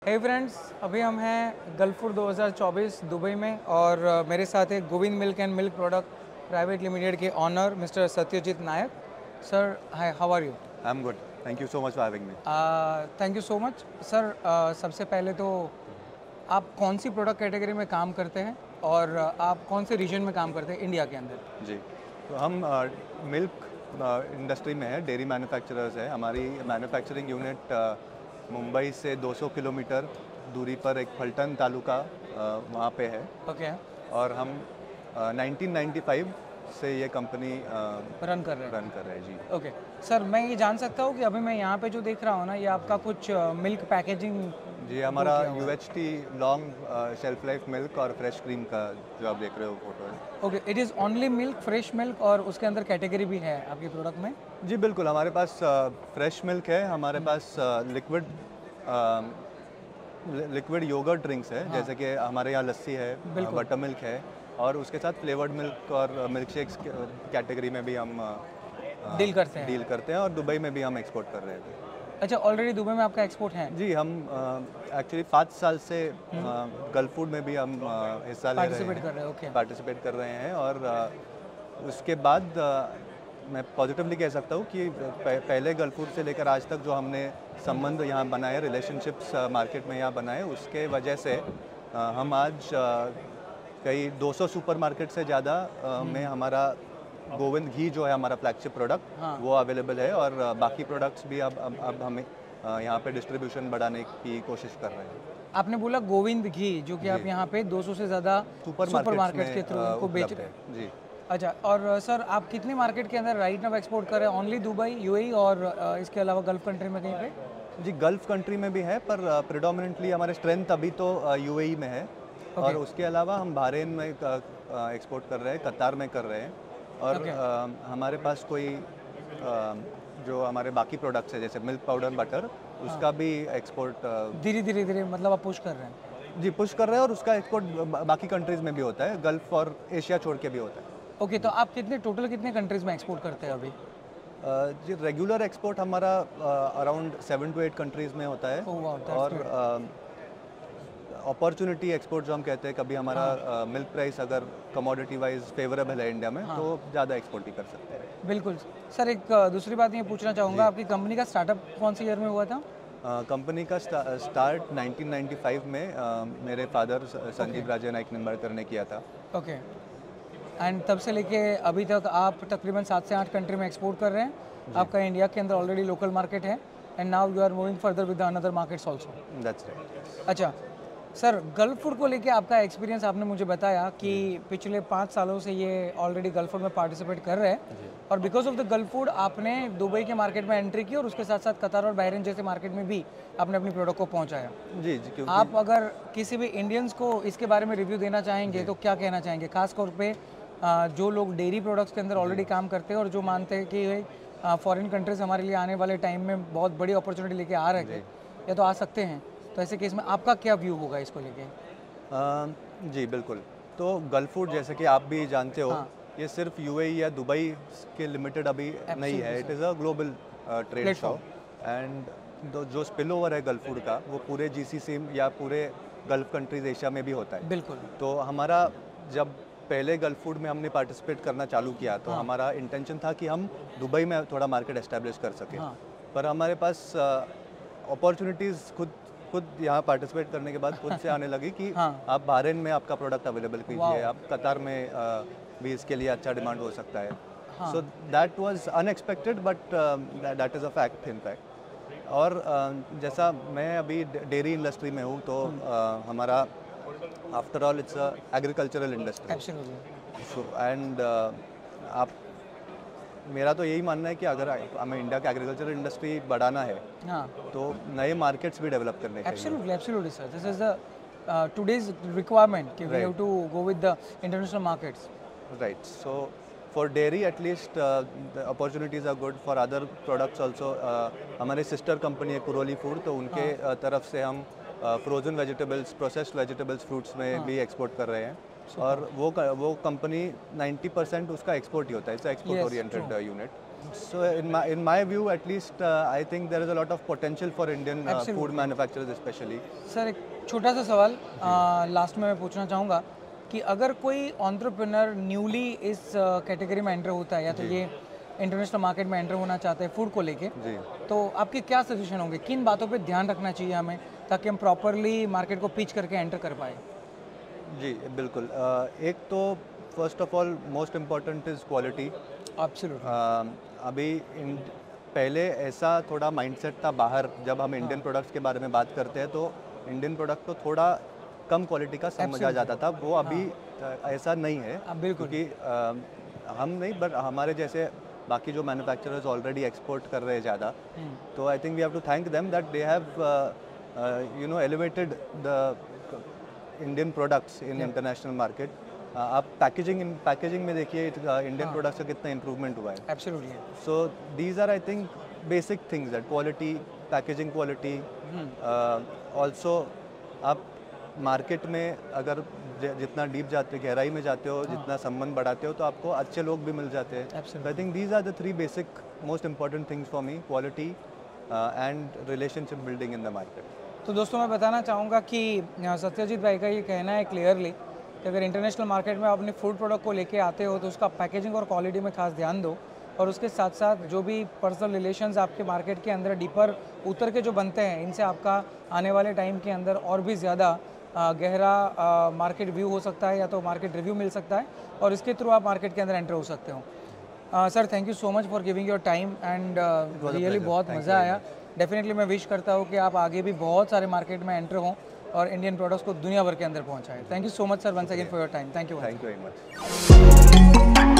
हे friends, अभी हम हैं गल्फ फूड 2024 दुबई में और मेरे साथ है Govind milk and milk product private limited के owner mister Satyajit Nayak. Sir hi, how are you? I am good. Thank you so much for having me. Thank you so much sir. सबसे पहले तो आप कौन सी प्रोडक्ट कैटेगरी में काम करते हैं और आप कौन से रीजन में काम करते हैं इंडिया के अंदर? जी, तो हम मिल्क इंडस्ट्री में है, डेयरी मैन्युफैक्चरर्स है। हमारी मैन्युफैक्चरिंग यूनिट मुंबई से 200 किलोमीटर दूरी पर एक फल्टन तालुका वहाँ पे है। ओके। और हम 1995 से ये कंपनी रन कर रहे हैं। रन कर रहे हैं जी। ओके सर, मैं ये जान सकता हूँ कि अभी मैं यहाँ पे जो देख रहा हूँ ना, ये आपका कुछ मिल्क पैकेजिंग जी, हमारा UHT long shelf life milk और फ्रेश क्रीम का जो आप देख रहे हो फोटो है। Okay, it is only milk, fresh milk, और उसके अंदर कैटेगरी भी है आपके प्रोडक्ट में? जी बिल्कुल, हमारे पास फ्रेश मिल्क है, हमारे पास लिक्विड योगर्ट ड्रिंक्स है। जैसे कि हमारे यहाँ लस्सी है, बटर मिल्क है, और उसके साथ फ्लेवर्ड मिल्क और मिल्क शेक्स कैटेगरी में भी हम डील करते हैं और दुबई में भी हम एक्सपोर्ट कर रहे थे। अच्छा, ऑलरेडी दुबई में आपका एक्सपोर्ट है? जी, हम एक्चुअली 5 साल से गल्फ फूड में भी हम हिस्सा ले रहे हैं, पार्टिसिपेट कर रहे हैं। और उसके बाद मैं पॉजिटिवली कह सकता हूँ कि पहले गल्फ फूड से लेकर आज तक जो हमने संबंध यहाँ बनाए, रिलेशनशिप्स मार्केट में यहाँ बनाए, उसके वजह से हम आज कई 200 सुपरमार्केट से ज़्यादा में हमारा गोविंद घी जो है हमारा फ्लैगशिप प्रोडक्ट, वो अवेलेबल है। और बाकी प्रोडक्ट्स भी अब हमें यहाँ पे डिस्ट्रीब्यूशन बढ़ाने की कोशिश कर रहे हैं। आपने बोला गोविंद घी, जो कि आप यहाँ पे 200 से ज़्यादा सुपरमार्केट के थ्रू उनको बेच रहे हैं जी। अच्छा, और सर आप कितने मार्केट के अंदर राइट नाउ एक्सपोर्ट कर रहे हैं? ओनली दुबई, UAE, और इसके अलावा गल्फ कंट्री में कहीं पे? जी, गल्फ कंट्री में भी है, पर प्रेडोमिनेंटली हमारे स्ट्रेंथ अभी तो UAE में है। और उसके अलावा हम बहरीन में एक्सपोर्ट कर रहे हैं, कतार में कर रहे हैं। और हमारे पास कोई जो हमारे बाकी प्रोडक्ट्स है, जैसे मिल्क पाउडर, बटर, उसका भी एक्सपोर्ट धीरे मतलब आप पुश कर रहे हैं? जी, पुश कर रहे हैं, और उसका एक्सपोर्ट बाकी कंट्रीज़ में भी होता है, गल्फ और एशिया छोड़ के भी होता है। ओके, तो आप टोटल कितने कंट्रीज़ में एक्सपोर्ट करते हैं अभी? जी, रेगुलर एक्सपोर्ट हमारा अराउंड 7 to 8 कंट्रीज़ में होता है। और अपॉर्चुनिटी एक्सपोर्ट जो हम कहते हैं, कभी हमारा मिल्क प्राइस अगर कमोडिटी वाइज फेवरेबल है इंडिया में, तो ज़्यादा एक्सपोर्ट भी कर सकते हैं। बिल्कुल सर। एक दूसरी बात ये पूछना चाहूँगा, आपकी कंपनी का स्टार्टअप कौन सी ईयर में हुआ था? कंपनी का स्टार्ट 1995 में मेरे फादर संजीव राजे नाइक निम्बाड़कर ने किया था। ओके, एंड तब से लेके अभी तक आप तकरीबन 7 से 8 कंट्री में एक्सपोर्ट कर रहे हैं। आपका इंडिया के अंदर ऑलरेडी लोकल मार्केट है, and now you are moving further with another markets also. That's right. अच्छा सर, गल्फ फूड को लेके आपका एक्सपीरियंस, आपने मुझे बताया कि पिछले 5 सालों से ये ऑलरेडी गल्फ फूड में पार्टिसिपेट कर रहे हैं, और because of the Gulfood आपने दुबई के मार्केट में एंट्री की, और उसके साथ साथ कतार और बहरीन जैसे मार्केट में भी आपने अपनी प्रोडक्ट को पहुंचाया। जी जी, क्योंकि आप अगर किसी भी इंडियंस को इसके बारे में रिव्यू देना चाहेंगे तो क्या कहना चाहेंगे, खासतौर पे जो लोग डेयरी प्रोडक्ट्स के अंदर ऑलरेडी काम करते हैं और जो मानते हैं कि फॉरेन कंट्रीज हमारे लिए आने वाले टाइम में बहुत बड़ी अपॉर्चुनिटी लेके आ रहे हैं या तो आ सकते हैं, तो ऐसे केस में आपका क्या व्यू होगा इसको लेके? जी बिल्कुल। तो गल्फ फूड, जैसे कि आप भी जानते हो, ये सिर्फ UAE या दुबई के लिमिटेड अभी नहीं है। It is a global trade show, and जो स्पिल ओवर है गल्फ फूड का, वो पूरे GCC या पूरे गल्फ कंट्रीज एशिया में भी होता है। बिल्कुल। तो हमारा जब पहले गल्फ फूड में हमने पार्टिसिपेट करना चालू किया, तो हमारा इंटेंशन था कि हम दुबई में थोड़ा मार्केट एस्टेब्लिश कर सकें। पर हमारे पास अपॉर्चुनिटीज़ खुद यहाँ पार्टिसिपेट करने के बाद खुद से आने लगी कि आप बहरीन में आपका प्रोडक्ट अवेलेबल कीजिए, आप कतार में भी इसके लिए अच्छा डिमांड हो सकता है। So that was unexpected, but that is a fact in fact. और जैसा मैं अभी डेयरी इंडस्ट्री में हूँ, तो हमारा after all it's a agricultural industry. And आप मेरा तो यही मानना है कि अगर हमें इंडिया का एग्रीकल्चर इंडस्ट्री बढ़ाना है, तो नए मार्केट्स भी डेवलप करने चाहिए। Absolutely sir, this is the today's requirement कि we have to go with the international markets. Right. So for dairy at least the opportunities are good, for other products also. हमारे sister company है Kuroli food, तो उनके तरफ से हम frozen vegetables, processed vegetables, fruits में भी एक्सपोर्ट कर रहे हैं। और वो कंपनी 90% उसका एक्सपोर्ट ही होता है, it's export oriented unit. So in my view, at least, I think there is a lot of potential for Indian food manufacturers, especially. Sir एक छोटा सा सवाल लास्ट में मैं पूछना चाहूँगा कि अगर कोई एंटरप्रेन्योर न्यूली इस कैटेगरी में एंटर होता है या तो ये इंटरनेशनल मार्केट में एंटर होना चाहते हैं फूड को लेके, तो आपके क्या सजेशन होंगे, किन बातों पे ध्यान रखना चाहिए हमें ताकि हम प्रॉपरली मार्केट को पिच करके एंटर कर पाए? जी बिल्कुल। एक तो first of all most important is quality. Absolutely. अभी पहले ऐसा थोड़ा माइंडसेट था बाहर, जब हम इंडियन प्रोडक्ट्स के बारे में बात करते हैं तो इंडियन प्रोडक्ट को थोड़ा कम क्वालिटी का समझा जाता था। वो अभी ऐसा नहीं है, क्योंकि हम नहीं बट हमारे जैसे बाकी जो मैन्युफैक्चरर्स ऑलरेडी एक्सपोर्ट कर रहे हैं ज़्यादा, तो I think we have to thank them that they have elevated the Indian products in international market. आप पैकेजिंग में देखिए इंडियन प्रोडक्ट्स का कितना इंप्रूवमेंट हुआ है। Absolutely. So these are I think basic things that quality, packaging quality. Also आप market में अगर जितना डीप जाते हो, गहराई में जाते हो, जितना संबंध बढ़ाते हो, तो आपको अच्छे लोग भी मिल जाते हैं। I think these are the 3 basic most important things for me, quality and relationship building in the market. तो दोस्तों मैं बताना चाहूँगा कि सत्यजीत भाई का ये कहना है क्लियरली कि अगर इंटरनेशनल मार्केट में आप अपने फूड प्रोडक्ट को लेके आते हो तो उसका पैकेजिंग और क्वालिटी में खास ध्यान दो, और उसके साथ साथ जो भी पर्सनल रिलेशंस आपके मार्केट के अंदर डीपर उतर के जो बनते हैं, इनसे आपका आने वाले टाइम के अंदर और भी ज़्यादा गहरा मार्केट व्यू हो सकता है या तो मार्केट रिव्यू मिल सकता है, और इसके थ्रू आप मार्केट के अंदर एंटर हो सकते हो। Sir thank you so much for giving your time and really बहुत मज़ा आया। डेफिनेटली मैं विश करता हूँ कि आप आगे भी बहुत सारे मार्केट में एंटर हों और इंडियन प्रोडक्ट्स को दुनिया भर के अंदर पहुँचाएं। Thank you so much sir once again for your time. Thank you very much.